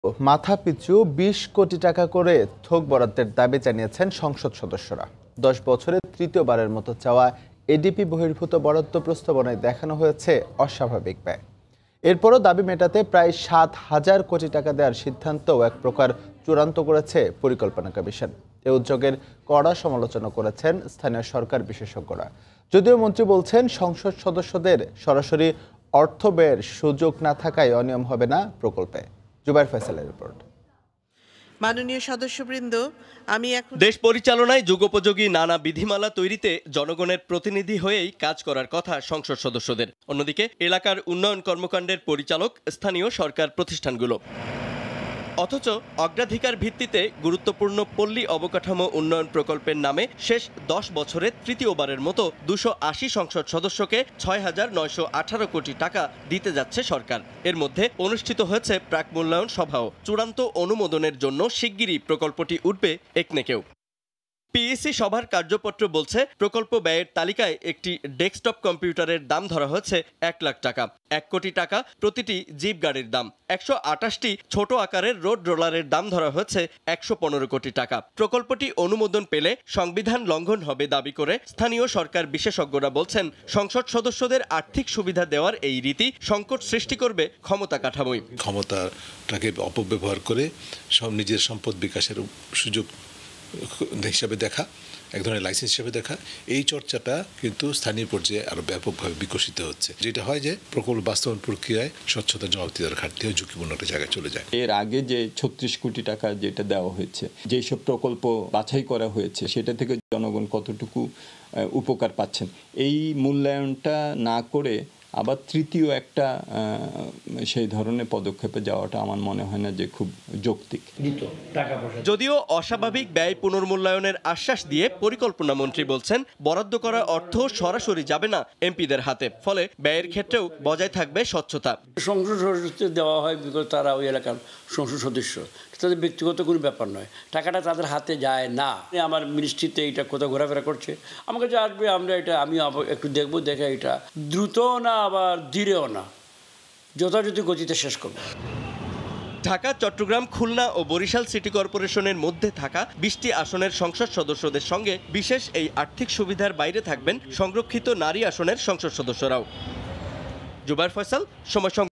মাথাপিছু ২০ কোটি টাকা করে থোক বরাদ্দের দাবি জানিয়েছেন সংসদ সদস্যরা। ১০ বছরে তৃতীয়বারের মতো চাওয়া এডিপি বহির্ভূত বরাদ্দ প্রস্তাবনায় দেখানো হয়েছে অস্বাভাবিক ব্যয়। এরপরও দাবি মেটাতে প্রায় ৭,০০০ কোটি টাকা দেওয়ার সিদ্ধান্তও এক প্রকার চূড়ান্ত করেছে পরিকল্পনা কমিশন। এ উদ্যোগের কড়া সমালোচনা করেছেন স্থানীয় সরকার বিশেষজ্ঞরা। যদিও মন্ত্রী বলছেন সংসদ সদস্যদের সরাসরি অর্থ ব্যয়ের সুযোগ না থাকায় অনিয়ম হবে না প্রকল্পে। জুবাইর ফয়সালের রিপোর্ট। মাননীয় সদস্যবৃন্দ, আমি এখন দেশ পরিচালনায় যুগোপযোগী নানা বিধিমালা তৈরিতে জনগণের প্রতিনিধি হয়েই কাজ করার কথা সংসদ সদস্যদের। অন্যদিকে এলাকার উন্নয়ন কর্মকাণ্ডের পরিচালক স্থানীয় সরকার প্রতিষ্ঠানগুলো। অথচ অগ্রাধিকার ভিত্তিতে গুরুত্বপূর্ণ পল্লী অবকাঠামো উন্নয়ন প্রকল্পের নামে শেষ ১০ বছরে তৃতীয়বারের মতো ২৮০ সংসদ সদস্যকে ৬,৯১৮ কোটি টাকা দিতে যাচ্ছে সরকার। এর মধ্যে অনুষ্ঠিত হয়েছে প্রাক মূল্যায়ন সভাও। চূড়ান্ত অনুমোদনের জন্য শিগগিরই প্রকল্পটি উঠবে একনেকেও। পিইসি সভার কার্যপত্র বলছে, প্রকল্প ব্যয়ের তালিকায় একটি ডেস্কটপ কম্পিউটারের দাম ধরা হয়েছে ১ লাখ টাকা। ১ কোটি টাকা প্রতিটি জিপ গাড়ির দাম। ১২৮টি ছোট আকারের রোড রোলারের দাম ধরা হয়েছে ১১৫ কোটি টাকা। প্রকল্পটি অনুমোদন পেলে সংবিধান লঙ্ঘন হবে দাবি করে স্থানীয় সরকার বিশেষজ্ঞরা বলছেন, সংসদ সদস্যদের আর্থিক সুবিধা দেওয়ার এই রীতি সংকট সৃষ্টি করবে ক্ষমতা কাঠামোয়। ক্ষমতাটাকে অপব্যবহার করে নিজের সম্পদ বিকাশের সুযোগ হিসাবে দেখা, এক ধরনের লাইসেন্স হিসেবে দেখা, এই চর্চাটা কিন্তু স্থানীয় পর্যায়ে আরো ব্যাপকভাবে বিকশিত হচ্ছে। যেটা হয় যে প্রকল্প বাস্তবায়ন প্রক্রিয়ায় স্বচ্ছতা, জবাবদিহিতার ঘাটতি হয়, ঝুঁকিপূর্ণ একটা জায়গায় চলে যায়। এর আগে যে ৩৬ কোটি টাকা যেটা দেওয়া হয়েছে, যেসব প্রকল্প বাছাই করা হয়েছে, সেটা থেকে জনগণ কতটুকু উপকার পাচ্ছেন, এই মূল্যায়নটা না করে আবার তৃতীয় একটা সেই ধরনের পদক্ষেপে যাওয়াটা আমার মনে হয় না যে খুব যৌক্তিক। যদিও অস্বাভাবিক ব্যয় পুনর্মূল্যায়নের আশ্বাস দিয়ে পরিকল্পনা মন্ত্রী বলছেন, বরাদ্দ করা অর্থ সরাসরি যাবে না এমপিদের হাতে, ফলে ব্যয়ের ক্ষেত্রেও বজায় থাকবে স্বচ্ছতা। সংসদ সদস্য দেওয়া হয় বিকজ তারা ওই এলাকার সংসদ সদস্য, তাদের ব্যক্তিগত কোনো ব্যাপার নয়, টাকাটা তাদের হাতে যায় না। আমার মিনিস্ট্রিতে এটা কোথাও ঘোরাফেরা করছে, আমার কাছে আসবে, আমি একটু দেখবো, দেখে এটা দ্রুত না আবার ধীরেও না, যথাযথ গতিতে শেষ করব। ঢাকা, চট্টগ্রাম, খুলনা ও বরিশাল সিটি কর্পোরেশনের মধ্যে থাকা ২০টি আসনের সংসদ সদস্যদের সঙ্গে বিশেষ এই আর্থিক সুবিধার বাইরে থাকবেন সংরক্ষিত নারী আসনের সংসদ সদস্যরাও। জুবাইর ফয়সাল, সময়।